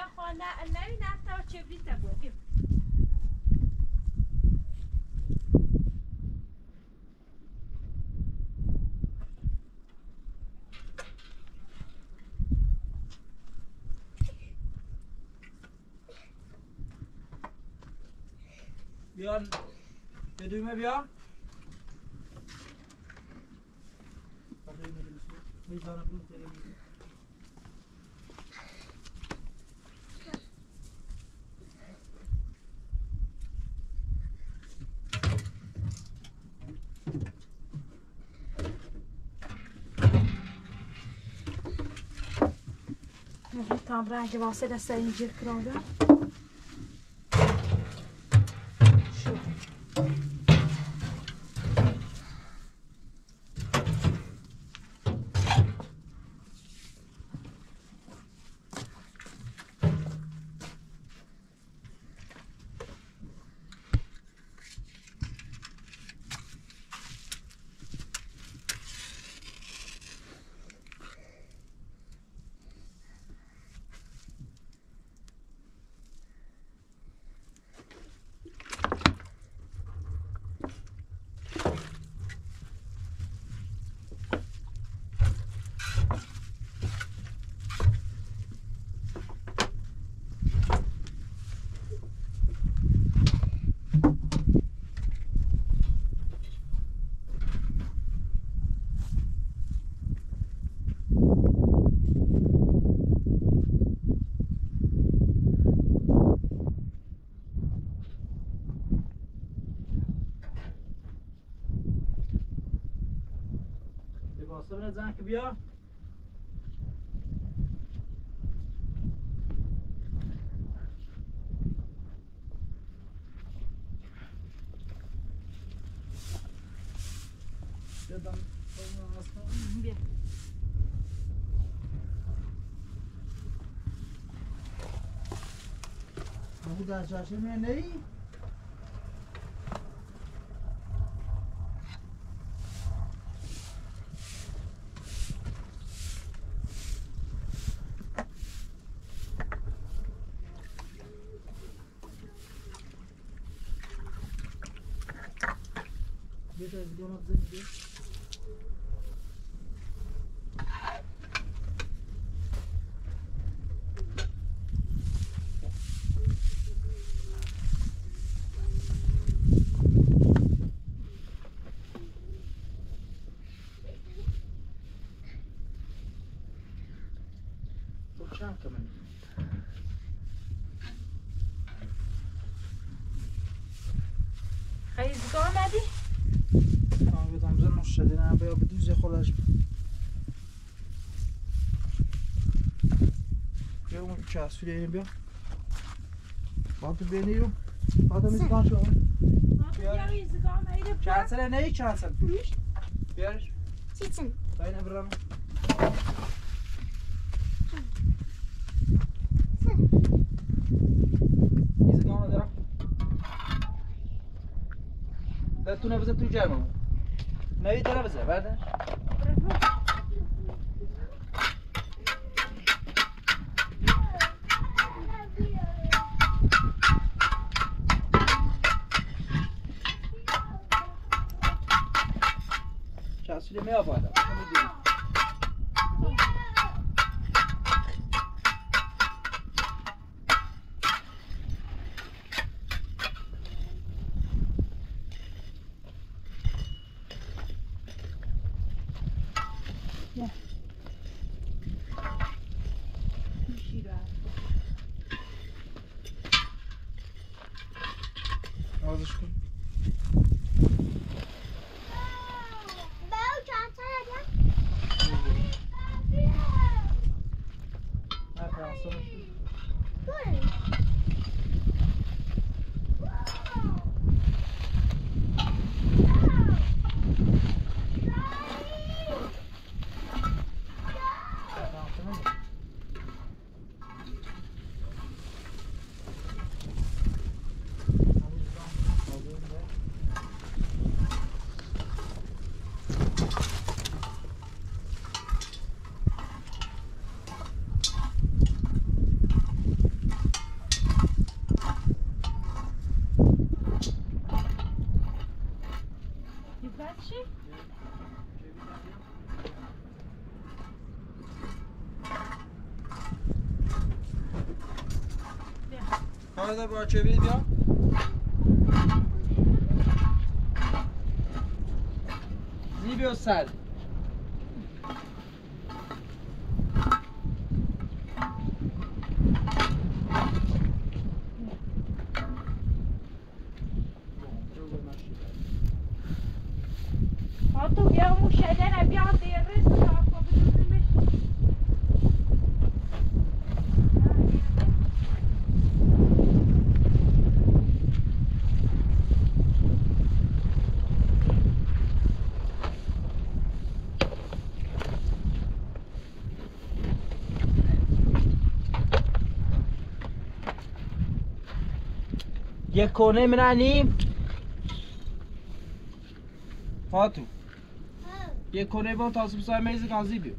خانه نمی نفته و چبریت بود بیم بیان بدویمه بیا میزانه بود tam rengi vase deste incir kırıldı. Şu. لباسا بزن که بیا بیا. اون در جاشه می نهی Get one of them here. كمان خیزگاه ندی؟ بدم زن مشتری بیا بدوز خودش بیا اون چسبی این بیا تو بینی رو تو میزگان شو چسل نه چسل بیارش چیتن باید برام میزگان دارم تو نبزه تو جمعه نوید داره بزه بردش چسبیده می آبادم نازش کن هذا با چویل بیا زیبی و سر تو بیا اون شدن بیا دیره تو تا بدونیم یک کنه منانی فاتو یک کنه با تاسو سای میز گازی بیو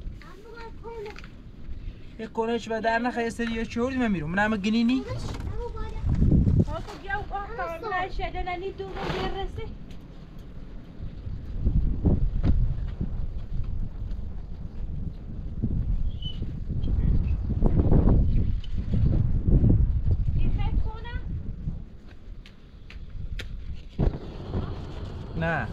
یک کنه چه در نخه سری چوردی من میرم منم گنینی تو بیا اون کار شدن دو دیره نه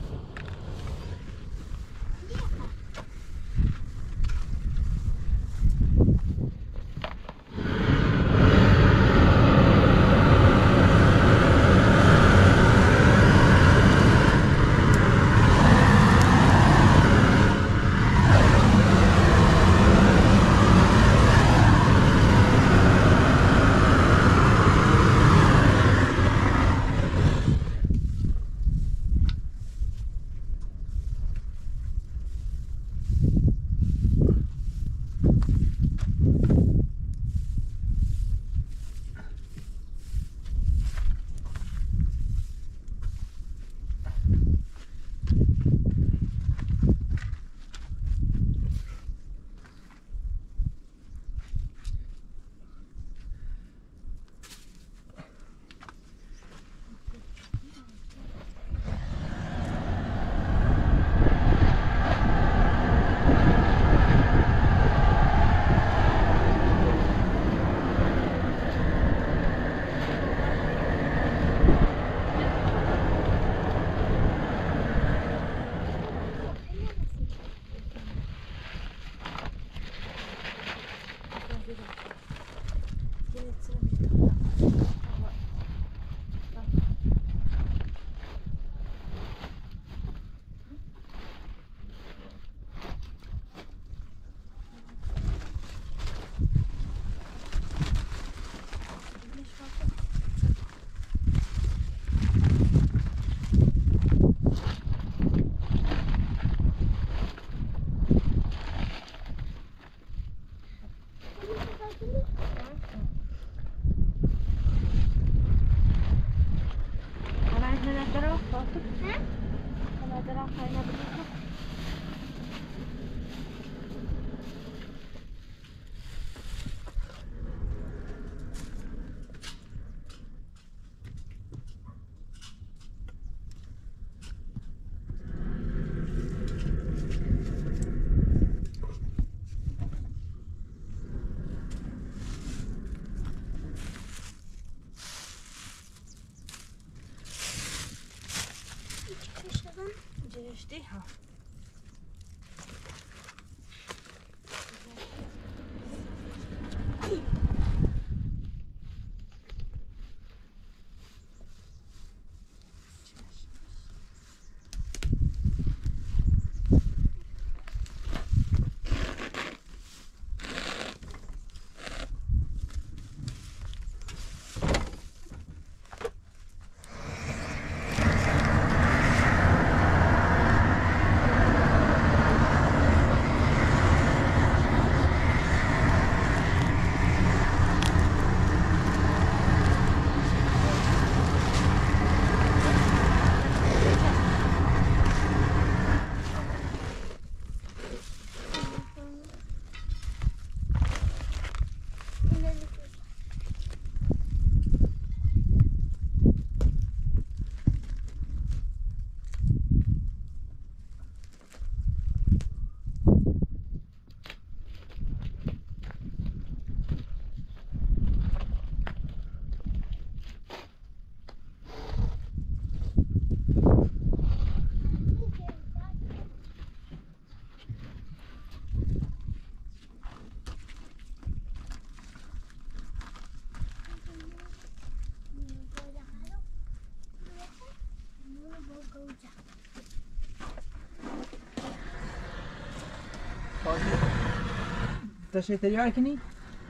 تشتري ترياكني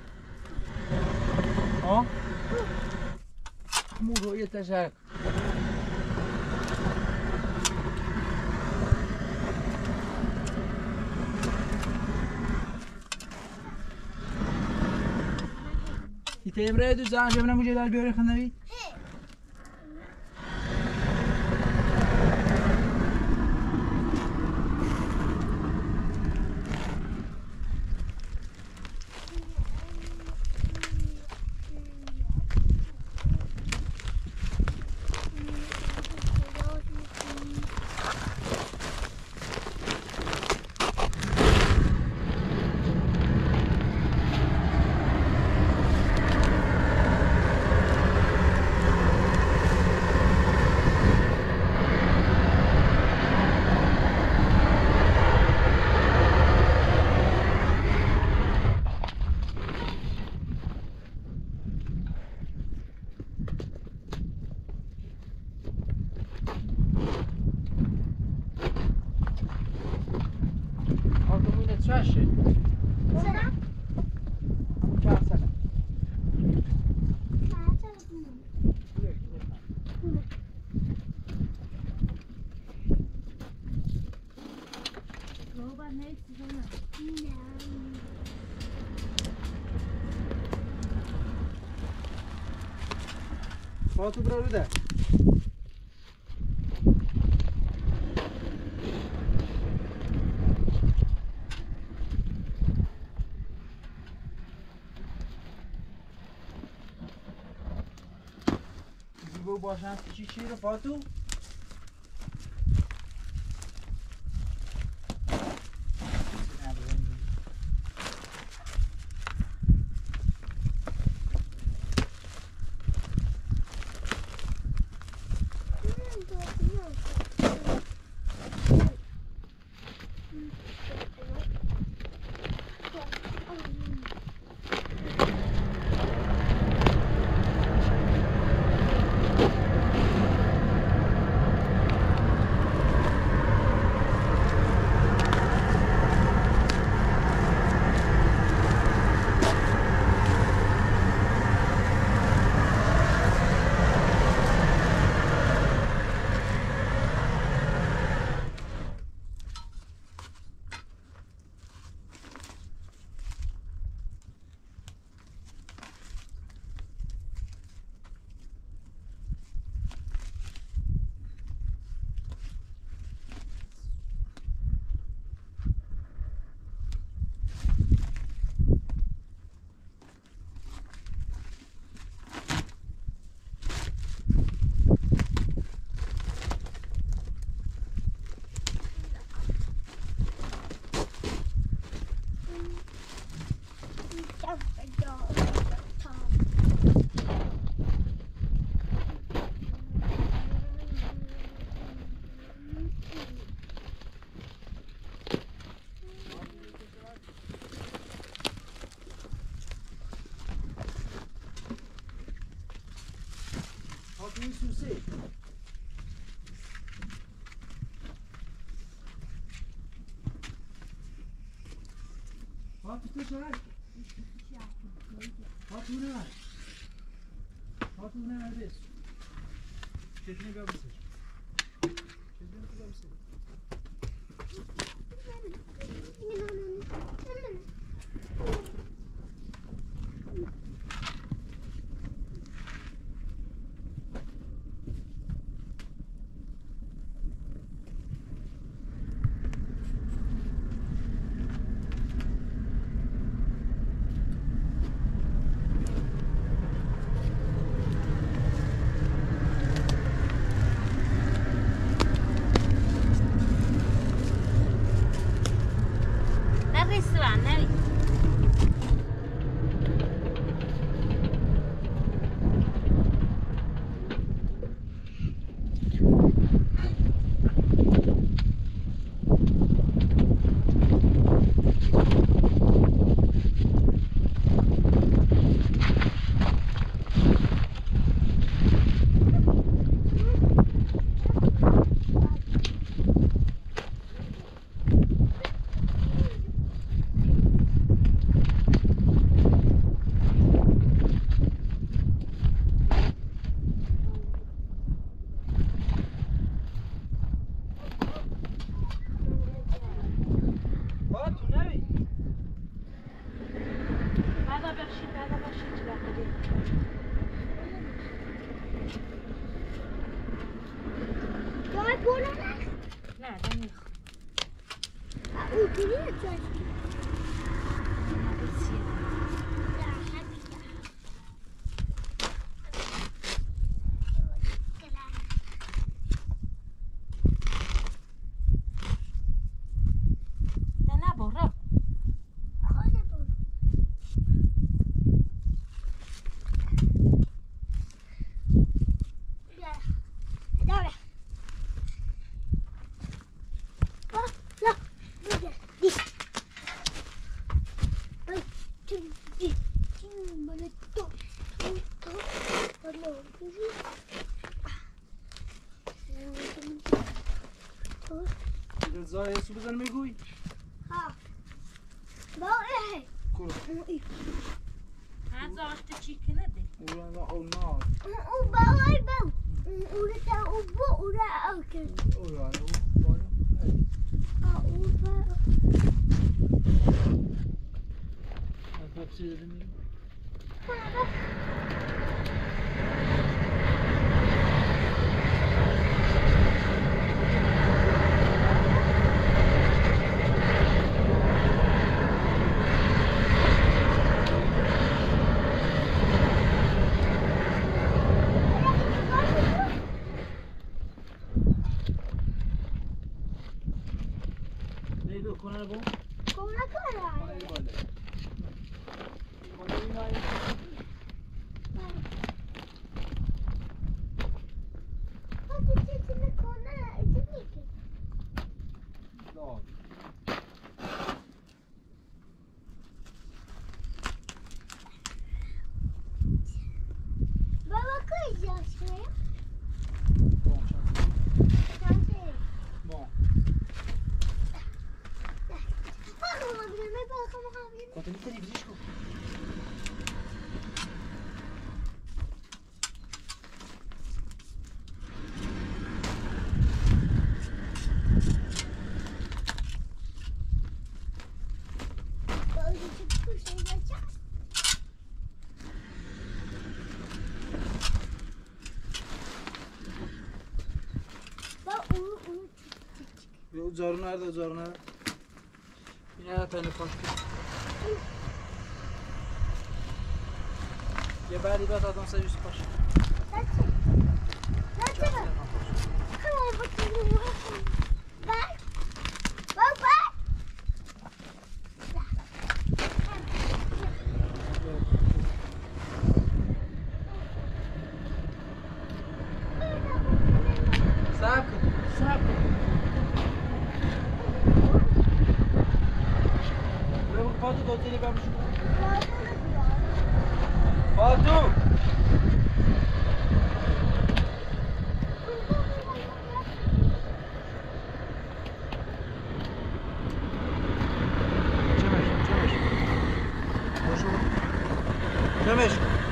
ها مو رؤية تشاك تمره دو زن جبنا مجلل بیاری خند نوید تو برو ده زیبا باشن چی رو فاتو Navid. Daha başlayacak hadi. Gel buraya. Nereden yok? Uyduruyor çocuk. زای سو بزن میگوی ها با اه کلو هذا عشت چیکنه ده اولا او نار او باوی باو او تا او بو او را او کن اولا او بالا او با تفسیر می Zarı nerede? Zarı nerede? Yine telefon. Ya bari bir adam sayı yüz baş. Demiş.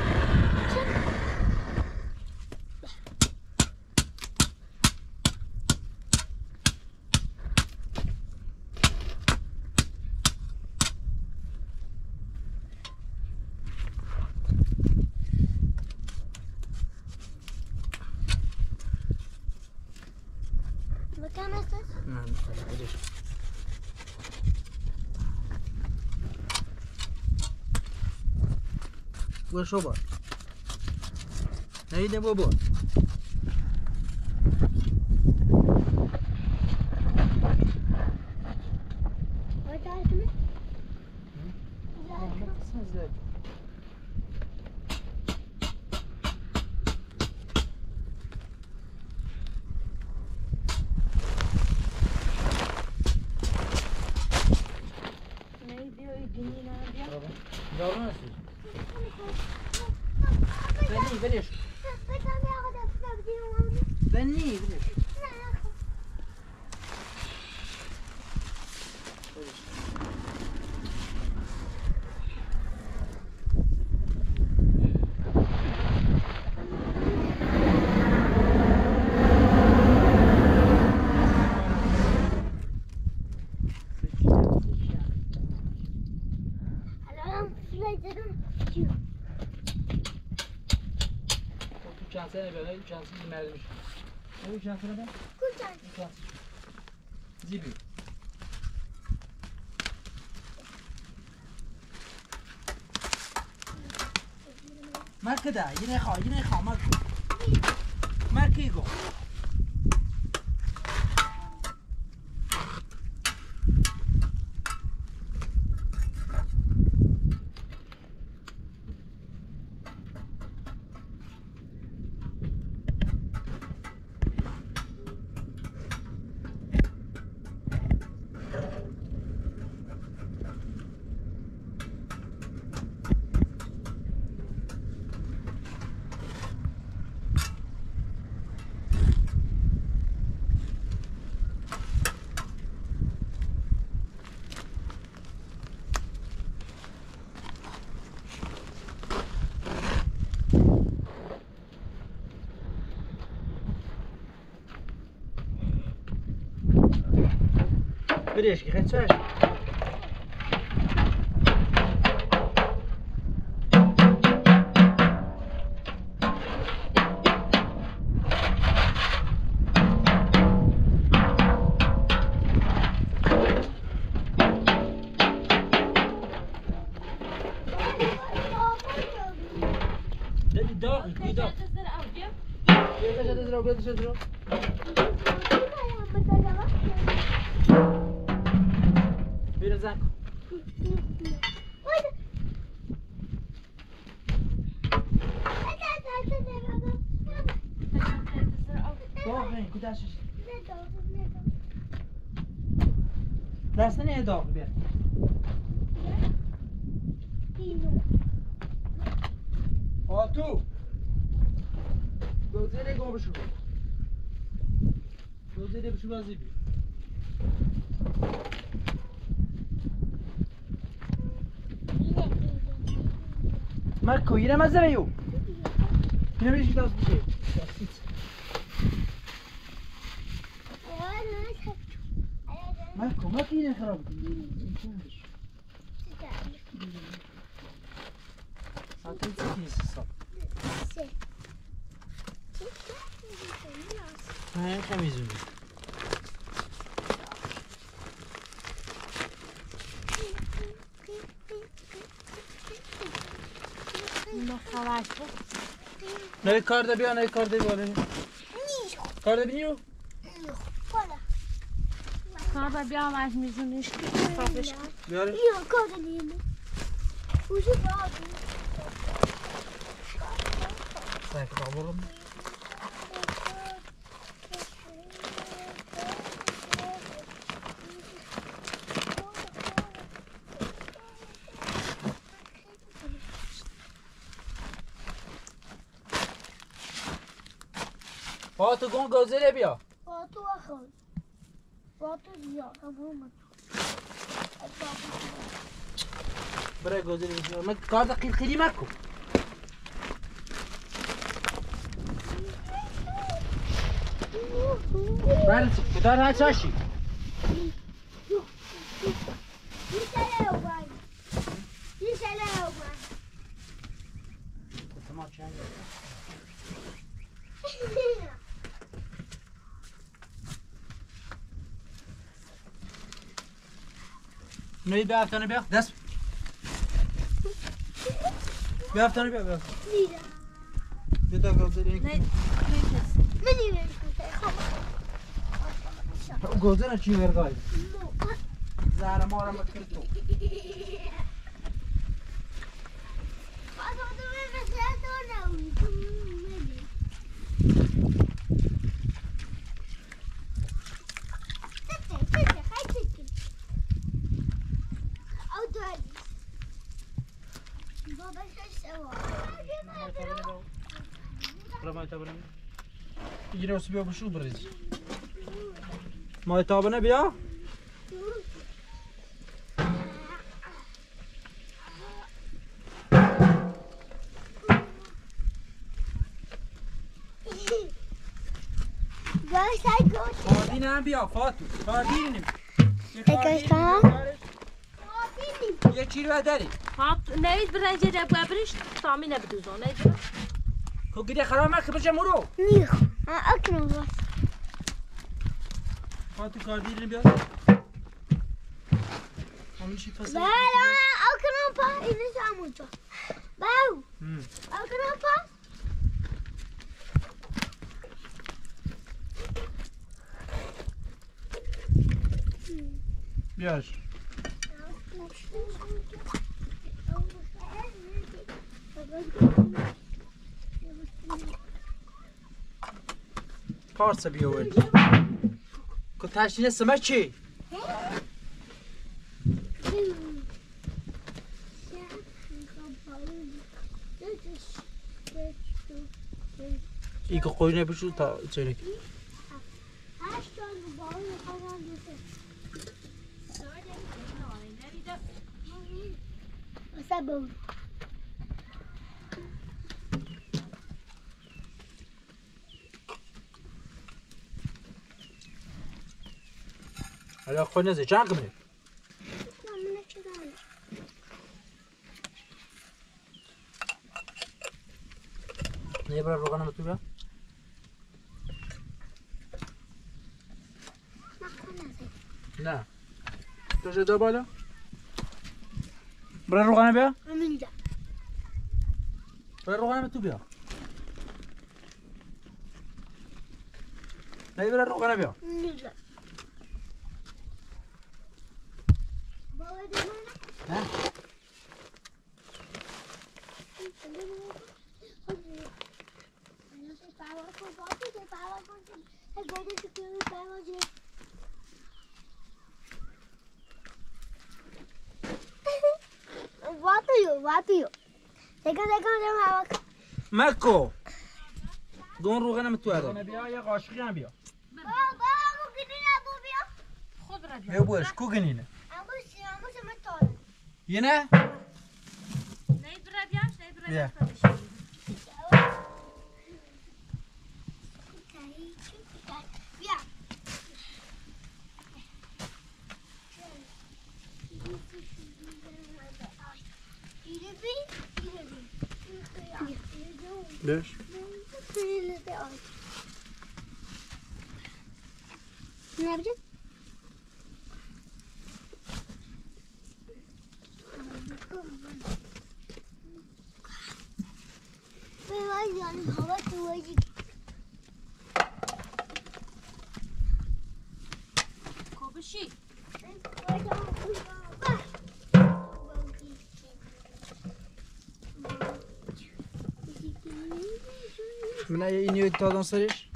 Bakar mısın? شو بار نهیده بابا بليش بني بليش Hello, چند سنه بیاره چند سنه مرد میشه ببین چند سنه بیاره کجا زیبی مرکه ده یه نخواه مرکه ایگو بريش كي خدتاش دست نه داغ بیار آتو گوزه گم بشو گوزه بشو بازی بی مرکو یه نمازه بیو اینو بیشی دست بشه مرکو اینه خراب ساعتين 8 صار هاي خميزون ما خلاص نوی کار ده بیا نوی کار ده بیا کار ده بینیو کار بیا ماش میزونش صافش بیاره یا کار دیم وجو بعض سایک دابرم فاتو گون گوزه بیا فاتو اخوان فاتو زیاد همون برای گوزه بیا من کار دقیق خیلی مکو بله کدار ها چاشی نوی بیا افتانه بیا دست بیا افتانه بیا بیا بیا تا گوزه نه گوزه نه چی ورگای زهر مارم بکرد تو یه روز بیا بشو بریزی مای تابنه بیا خاردین هم بیا فاتو خاردین نمی یه چی رو داری هات نوید برنجه ده بابرش تامی نبدوزون نوید خب گیری خراب مکه بچه مرو نیخ اکنون باز تو کار دیرین بیاد همین چی فصل بله اکنون پا اینش همونجا باو اکنون پا بیاش پارسا بیاور که تشنین سمه چی؟ ای که قوی نبیشو تا چه نکی Sabão. حالا خود نزه چند کمونه؟ نه برای روغنم تو بیا؟ نه تو جدا بالا؟ برای روغنم بیا؟ Aminda. برای روغنم تو بیا؟ نه برای روغنم بیا؟ Aminda. نه Vatiyo. Teka hava. مکو دون روغنم تو داره بیا یه قاشقی هم بیا Baba, bu gidin bu bia. خود را بیا بوش کو گنینه Amu sama tol. یه نه نید برا بیاش نید برا بیا. بیاش Bia. بیش Ne yapacağız? Ben yani hava kuvacık. کوبشی من اینو دادن سرش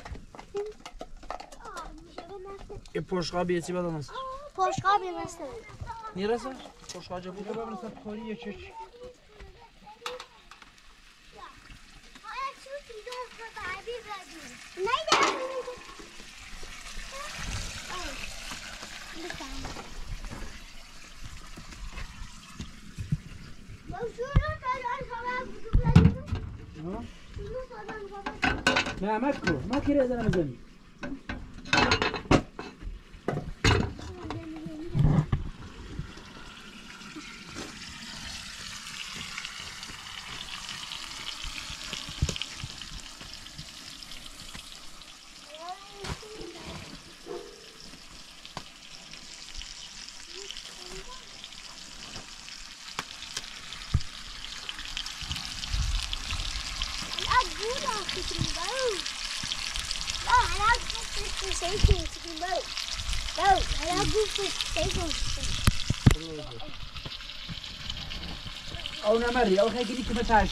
یه پشقا بیتی بدن سرش Poşka bir mesele. نیرسه پشقا جا بوده ببین سر کاری یه چش نه مکو مکی رزه نمیزنی او نمری او خیلی که بتاش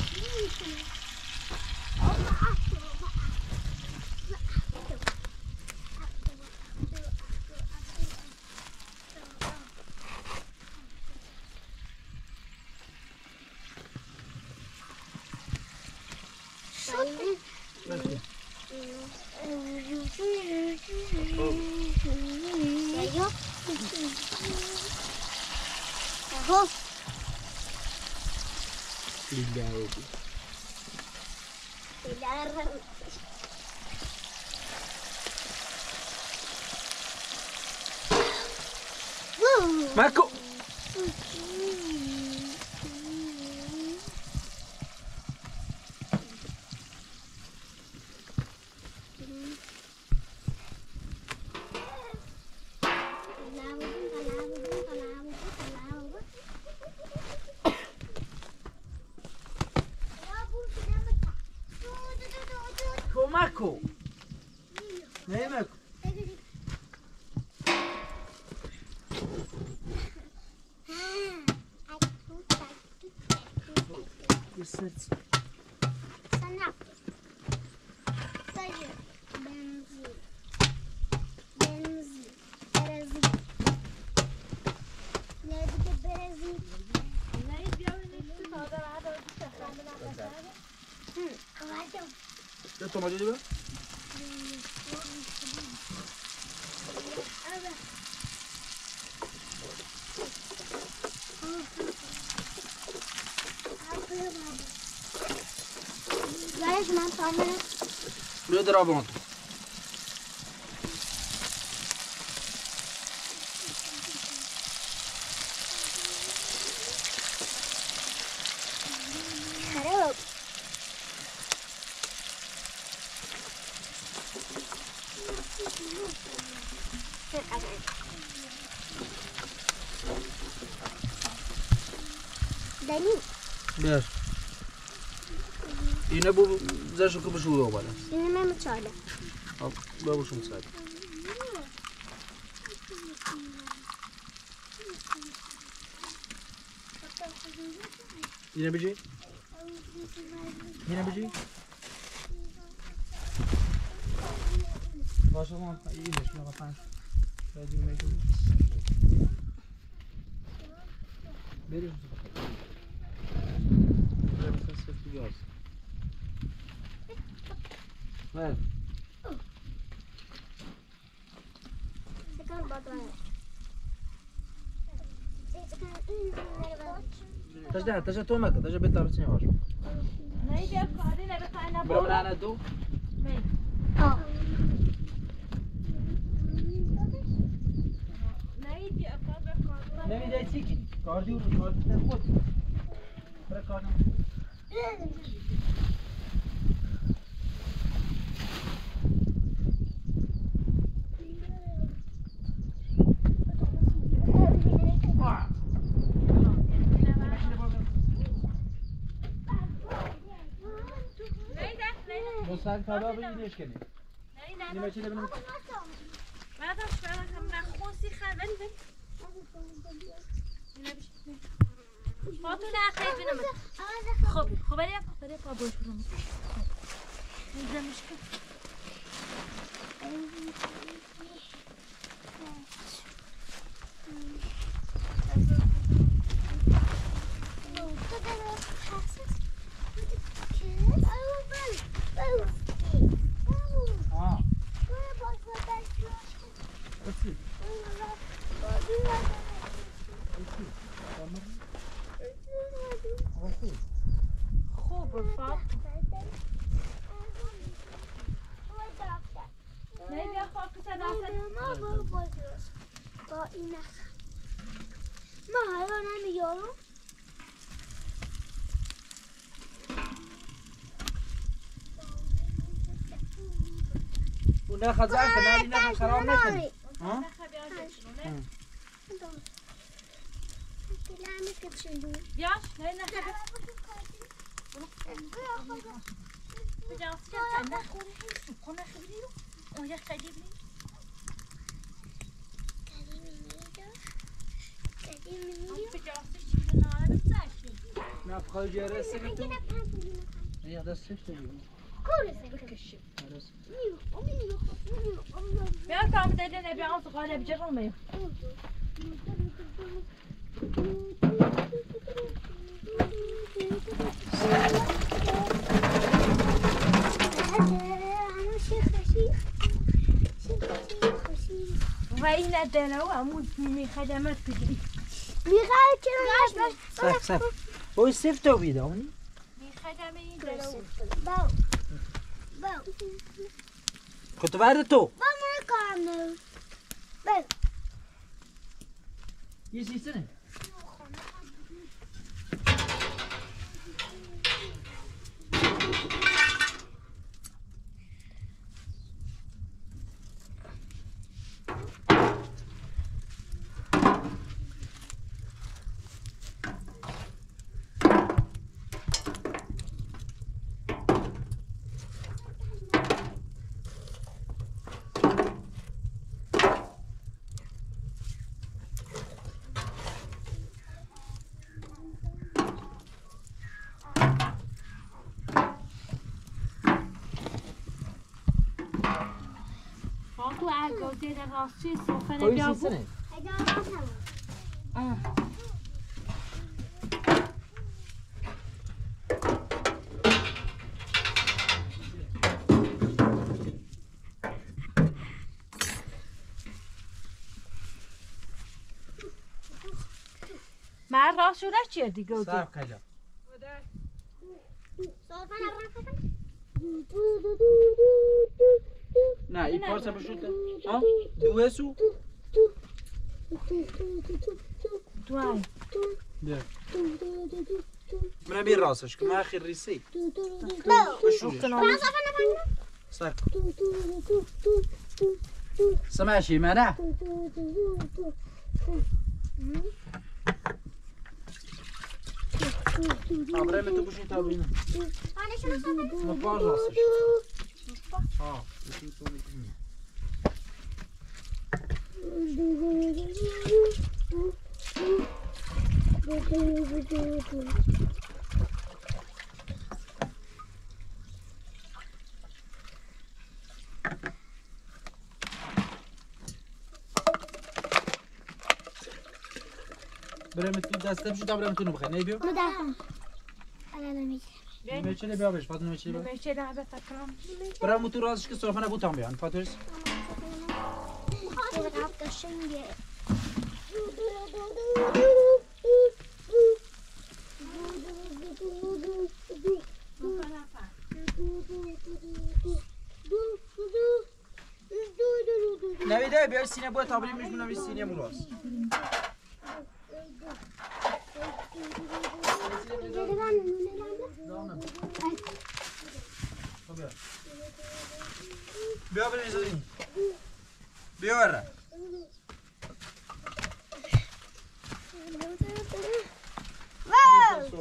مکو مکو نه مکو Yes, Sana. Sayı. Benzin. Benzin. Benzin. Nerede de benzin? Navid بیا ببینید تازه بعد از استخدام نکنه. Kıvırdım. Ne tomacı gibi? Evet. Guys, man, tamam. Buraya da rabon. Hello. Dani. Ver. Yine bu zaten kapı şu oldu bana. Yine mi çağırdı? Al, ben bu şunu saydım. Yine bir şey. Yine bir şey. Başlamam. İyiymiş. Şuna bakayım. Şöyle bir mecbur. Veriyor musun? Buraya bir ses duyuyoruz. Ver. Sakın bakma. تجا تومك تجا بنت عرفتني واش Navid بیا کاری نمی‌کنه برو من انا دو Navid بیا کار کار. نمیدای تیکی کاردی و کاردی خود برو کارم مستقیم تابع بگیریش کنی نیمه چی لبنم بعدش برام نخوسی خبری بده. فاطمه خیلی بینم. خب برای پا باش برام. اینجا مشکل. خوب فاطمه. نه بیا فاطمه صداست. با این ما حالا نمیارم. اون نخ زن کنه نخ خراب نکنی ها بیاش نه بجاست که نخوره هیچ کنه خیلی رو اون یک قدیم بجاستش چیزی ناره بزشی نه بخوای جره سکتو نه دستش داریم بکشیم. بیا کام دیده نبیا اون سقاله بجرم میو و این نداره و عمود میخدمت بگیری میخواد چرا صف صف بوی صف تو بیده اونی میخدم این داره باو خود برده تو با من کارم باو یه سیسته نه تو اگازه راستی صفحه Koy نگاه silsene. هجا راسم من راست شده چیه دیگه Sar kayla. صوفا نرفتم نه این پارسا بشوت. ها؟ دوه سو. دوای بیا. من بیر راستش که من خیر ریسی. بشورش. سر. سماشی منه. آبرای من تو بشین تا بینم. ما پاش راستش. ها. بشین تو میکنی. برای من تو دسته بشید برای من تو نبخیر نه بیو. مدافع انا نمیشه میچله بیا بش فاطمه میچله. نمیشه ده به فکرم برای من تو رازش که صرفا نبودم بیان فاطمه. رفت شنگه نویده بیا سینه بود تابری میشونم این سینه مولاست. بیا بریز این. بیا برا. واو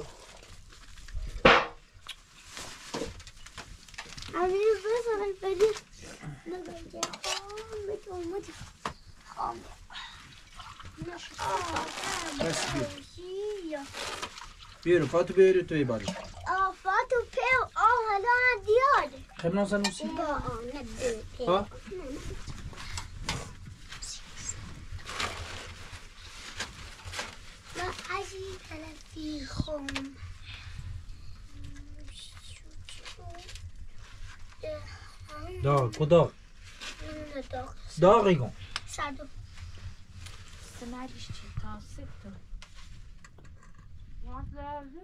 عزیز بس الفجر نبغى خام بس بیا. بیا فاتو بیا توی بالش. فاتو پیو هلا دیاد خب نوصل نوصل. ها؟ ما عزیز تلفی خم داغ کداغ. داغی کن. صدو سمعتش چی تاسف تو واس لازم